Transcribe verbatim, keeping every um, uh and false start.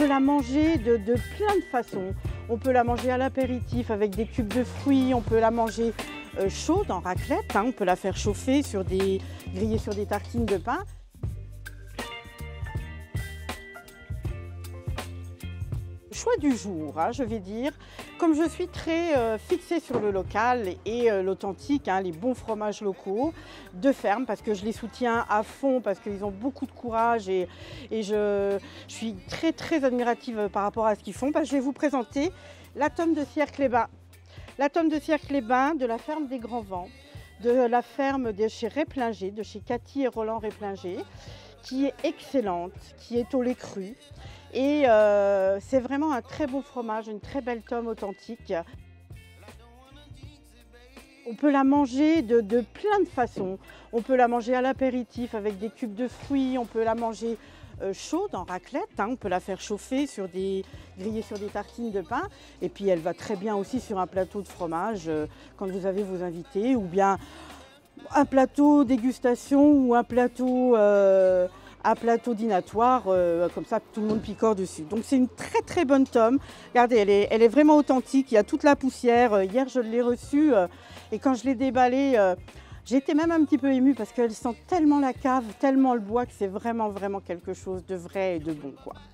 peut la manger de, de plein de façons. On peut la manger à l'apéritif avec des cubes de fruits, on peut la manger euh, chaude en raclette, hein, on peut la faire chauffer, sur des, griller sur des tartines de pain. Choix du jour, hein, je vais dire. Comme je suis très euh, fixée sur le local et euh, l'authentique, hein, les bons fromages locaux de ferme, parce que je les soutiens à fond, parce qu'ils ont beaucoup de courage et, et je, je suis très très admirative par rapport à ce qu'ils font, parce que je vais vous présenter la tome de Sierre-les-Bains. La tome de Sierre-les-Bains de la ferme des Grands Vents, de la ferme de chez Réplinger, de chez Cathy et Roland Réplinger, qui est excellente, qui est au lait cru. Et euh, c'est vraiment un très bon fromage, une très belle tome authentique. On peut la manger de, de plein de façons. On peut la manger à l'apéritif avec des cubes de fruits, on peut la manger euh, chaude en raclette, hein, on peut la faire chauffer, sur des, griller sur des tartines de pain. Et puis elle va très bien aussi sur un plateau de fromage euh, quand vous avez vos invités, ou bien un plateau dégustation ou un plateau... Euh, un plateau dînatoire, euh, comme ça tout le monde picore dessus. Donc c'est une très très bonne tome. Regardez, elle est, elle est vraiment authentique, il y a toute la poussière. Hier je l'ai reçue euh, et quand je l'ai déballée, euh, j'étais même un petit peu émue parce qu'elle sent tellement la cave, tellement le bois que c'est vraiment vraiment quelque chose de vrai et de bon, quoi.